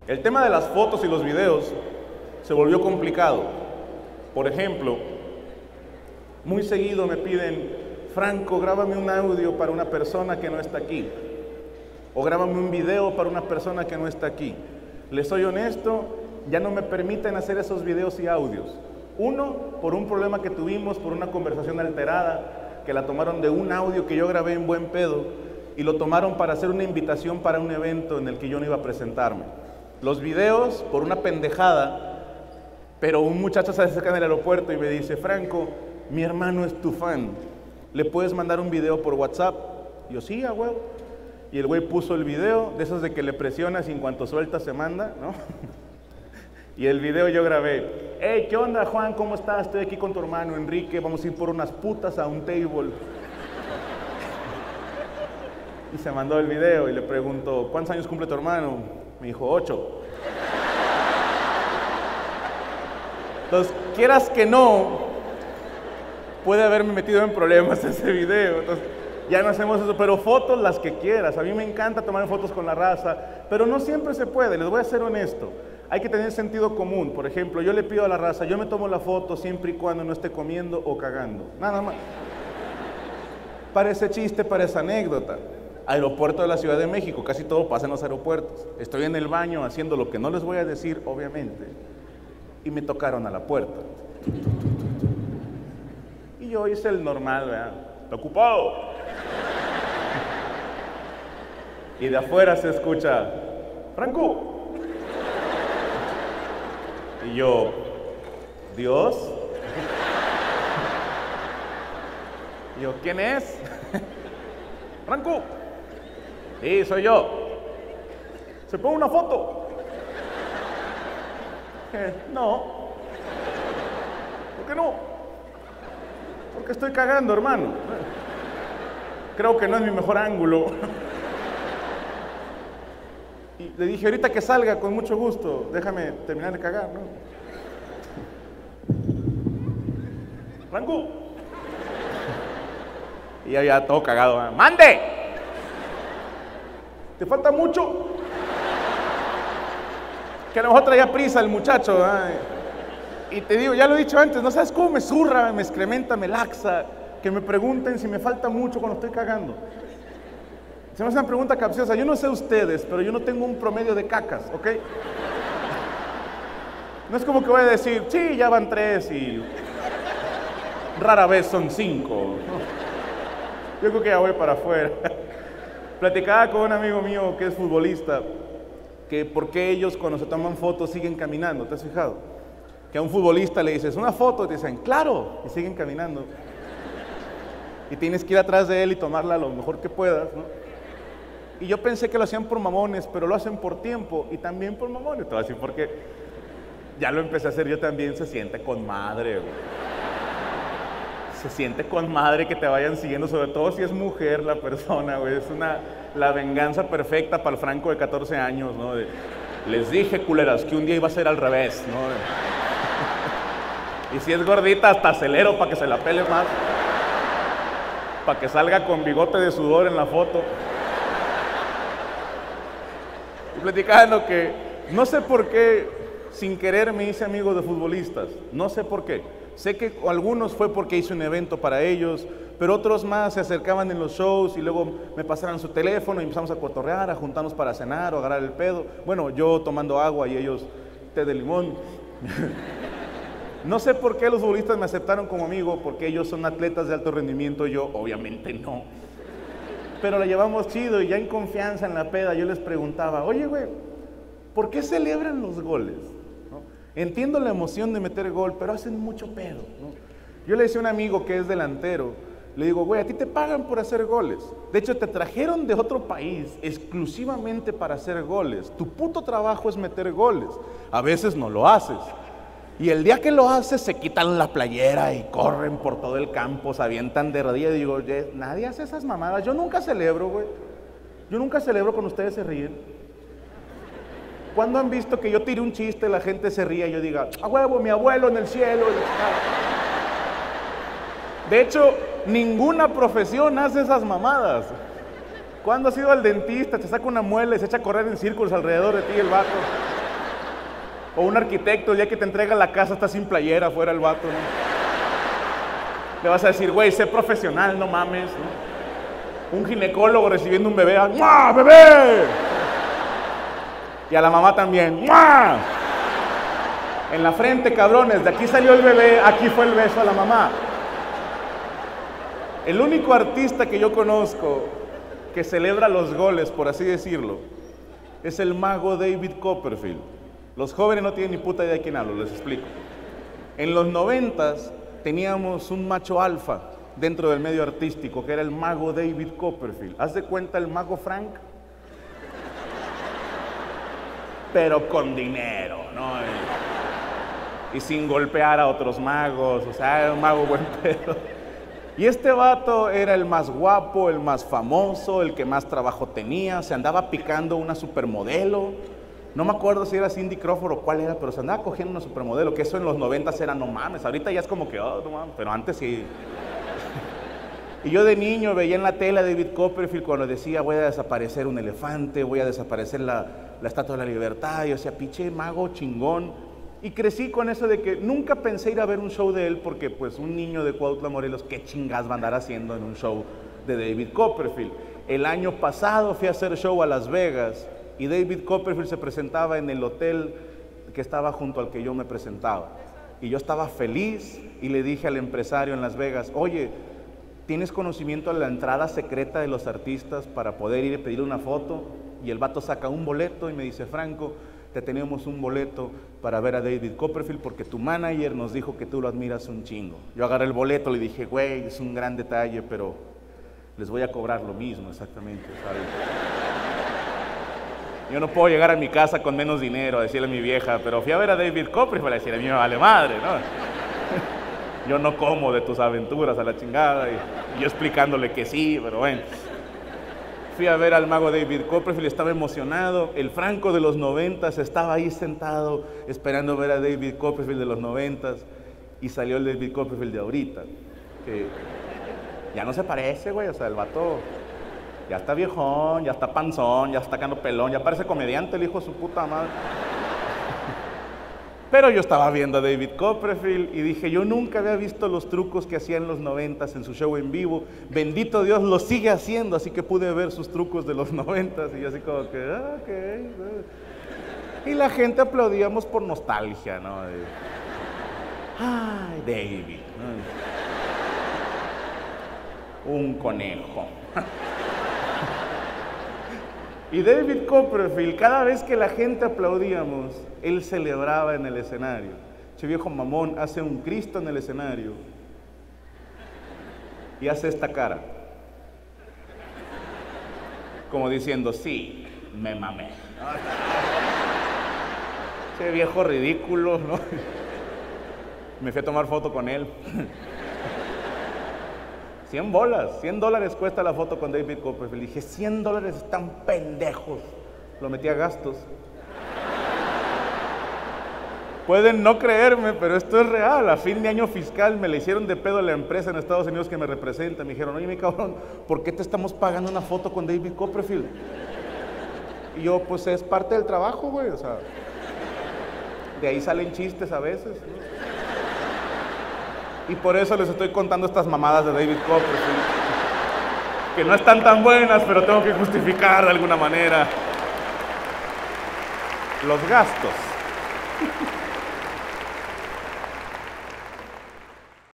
El tema de las fotos y los videos se volvió complicado. Por ejemplo, muy seguido me piden: Franco, grábame un audio para una persona que no está aquí, o grábame un video para una persona que no está aquí. Les soy honesto, ya no me permiten hacer esos videos y audios. Uno, por un problema que tuvimos, por una conversación alterada, que la tomaron de un audio que yo grabé en buen pedo, y lo tomaron para hacer una invitación para un evento en el que yo no iba a presentarme. Los videos, por una pendejada, pero un muchacho se acerca en el aeropuerto y me dice: Franco, mi hermano es tu fan, ¿le puedes mandar un video por WhatsApp? Y yo, sí, a huevo. Y el güey puso el video, de esos de que le presionas y en cuanto suelta se manda, ¿no? Y el video yo grabé: hey, ¿qué onda, Juan? ¿Cómo estás? Estoy aquí con tu hermano Enrique, vamos a ir por unas putas a un table. Y se mandó el video y le pregunto: ¿cuántos años cumple tu hermano? Me dijo: 8. Entonces, quieras que no, puede haberme metido en problemas ese video. Entonces, ya no hacemos eso, pero fotos las que quieras. A mí me encanta tomar fotos con la raza, pero no siempre se puede, les voy a ser honesto. Hay que tener sentido común. Por ejemplo, yo le pido a la raza: yo me tomo la foto siempre y cuando no esté comiendo o cagando. Nada más. Parece chiste, parece anécdota. Aeropuerto de la Ciudad de México, casi todo pasa en los aeropuertos. Estoy en el baño haciendo lo que no les voy a decir, obviamente, y me tocaron a la puerta. Y yo hice el normal, ¿verdad? ¿Está ocupado? Y de afuera se escucha: Franco. Y yo: ¿Dios? Y yo: ¿quién es? Franco. Sí, soy yo. ¿Se pone una foto? No. ¿Por qué no? Porque estoy cagando, hermano. Creo que no es mi mejor ángulo. Y le dije: ahorita que salga, con mucho gusto, déjame terminar de cagar, ¿no? Franco. Y ya todo cagado, ¿eh? ¡Mande! ¿Te falta mucho? Que a lo mejor traía prisa el muchacho, ¿eh? Y te digo, ya lo he dicho antes, no sabes cómo me zurra, me excrementa, me laxa, que me pregunten si me falta mucho cuando estoy cagando. Se me hace una pregunta capciosa. Yo no sé ustedes, pero yo no tengo un promedio de cacas, ¿ok? No es como que voy a decir: sí, ya van 3 y rara vez son 5. Yo creo que ya voy para afuera. Platicaba con un amigo mío que es futbolista, que por qué ellos cuando se toman fotos siguen caminando. ¿Te has fijado? Que a un futbolista le dices: una foto, y te dicen: claro, y siguen caminando. Y tienes que ir atrás de él y tomarla lo mejor que puedas, ¿no? Y yo pensé que lo hacían por mamones, pero lo hacen por tiempo y también por mamones. Te voy a decir porque ya lo empecé a hacer yo también. Se siente con madre, güey. Se siente con madre que te vayan siguiendo, sobre todo si es mujer la persona, güey. Es la venganza perfecta para el Franco de 14 años, ¿no? Les dije, culeras, que un día iba a ser al revés, ¿no? Y si es gordita, hasta acelero para que se la pele más. Para que salga con bigote de sudor en la foto. Y platicando que no sé por qué, sin querer me hice amigo de futbolistas. No sé por qué. Sé que algunos fue porque hice un evento para ellos, pero otros más se acercaban en los shows y luego me pasaron su teléfono y empezamos a cotorrear, a juntarnos para cenar o agarrar el pedo. Bueno, yo tomando agua y ellos té de limón. No sé por qué los futbolistas me aceptaron como amigo, porque ellos son atletas de alto rendimiento, yo obviamente no. Pero la llevamos chido y ya en confianza en la peda yo les preguntaba: oye, güey, ¿por qué celebran los goles? ¿No? Entiendo la emoción de meter gol, pero hacen mucho pedo, ¿no? Yo le decía a un amigo que es delantero, le digo: güey, a ti te pagan por hacer goles. De hecho, te trajeron de otro país exclusivamente para hacer goles. Tu puto trabajo es meter goles. A veces no lo haces. Y el día que lo haces, se quitan la playera y corren por todo el campo, se avientan de rodillas. Y digo: nadie hace esas mamadas. Yo nunca celebro, güey. Yo nunca celebro cuando ustedes se ríen. ¿Cuándo han visto que yo tire un chiste, la gente se ría y yo diga: a huevo, mi abuelo en el cielo? De hecho, ninguna profesión hace esas mamadas. ¿Cuándo has ido al dentista, te saca una muela y se echa a correr en círculos alrededor de ti el vato? O un arquitecto, el día que te entrega la casa está sin playera afuera el vato, ¿no? Le vas a decir, güey, sé profesional, no mames, ¿no? Un ginecólogo recibiendo un bebé, ¡mua, bebé! Y a la mamá también, ¡mua! En la frente, cabrones, de aquí salió el bebé, aquí fue el beso a la mamá. El único artista que yo conozco que celebra los goles, por así decirlo, es el mago David Copperfield. Los jóvenes no tienen ni puta idea de quién hablo, les explico. En los 90s teníamos un macho alfa dentro del medio artístico, que era el mago David Copperfield. ¿Haz de cuenta el mago Frank? Pero con dinero, ¿no? Y sin golpear a otros magos, o sea, era un mago buen pedo. Y este vato era el más guapo, el más famoso, el que más trabajo tenía, se andaba picando una supermodelo. No me acuerdo si era Cindy Crawford o cuál era, pero se andaba cogiendo una supermodelo, que eso en los 90s era no mames, ahorita ya es como que, oh, no mames, pero antes sí. Y yo de niño veía en la tele a David Copperfield cuando decía, voy a desaparecer un elefante, voy a desaparecer la Estatua de la Libertad, y yo decía, pinche mago chingón. Y crecí con eso de que nunca pensé ir a ver un show de él, porque pues un niño de Cuautla, Morelos, ¿qué chingas va a andar haciendo en un show de David Copperfield? El año pasado fui a hacer show a Las Vegas, y David Copperfield se presentaba en el hotel que estaba junto al que yo me presentaba. Y yo estaba feliz y le dije al empresario en Las Vegas, oye, ¿tienes conocimiento de la entrada secreta de los artistas para poder ir y pedir una foto? Y el vato saca un boleto y me dice, Franco, te tenemos un boleto para ver a David Copperfield porque tu manager nos dijo que tú lo admiras un chingo. Yo agarré el boleto, le dije, güey, es un gran detalle, pero les voy a cobrar lo mismo exactamente, ¿sabes? Yo no puedo llegar a mi casa con menos dinero a decirle a mi vieja, pero fui a ver a David Copperfield para decirle, a mí me vale madre, ¿no? Yo no como de tus aventuras a la chingada, y yo explicándole que sí, pero bueno. Fui a ver al mago David Copperfield, estaba emocionado. El Franco de los 90s estaba ahí sentado esperando ver a David Copperfield de los 90s, y salió el David Copperfield de ahorita, que ya no se parece, güey, o sea, el vato ya está viejón, ya está panzón, ya está cano pelón, ya parece comediante el hijo de su puta madre. Pero yo estaba viendo a David Copperfield y dije, yo nunca había visto los trucos que hacía en los 90s en su show en vivo. Bendito Dios, lo sigue haciendo, así que pude ver sus trucos de los 90s y yo así como que, ok. Y la gente aplaudíamos por nostalgia, ¿no? Ay, David. Un conejo. Y David Copperfield, cada vez que la gente aplaudíamos, él celebraba en el escenario. Che viejo mamón, hace un Cristo en el escenario y hace esta cara, como diciendo, sí, me mamé. Che viejo ridículo, ¿no? Me fui a tomar foto con él. 100 bolas, $100 cuesta la foto con David Copperfield. Dije, $100 están pendejos. Lo metí a gastos. Pueden no creerme, pero esto es real. A fin de año fiscal me le hicieron de pedo a la empresa en Estados Unidos que me representa. Me dijeron, oye, mi cabrón, ¿por qué te estamos pagando una foto con David Copperfield? Y yo, pues es parte del trabajo, güey, o sea, de ahí salen chistes a veces, ¿no? Y por eso les estoy contando estas mamadas de David Copperfield, que no están tan buenas, pero tengo que justificar de alguna manera los gastos.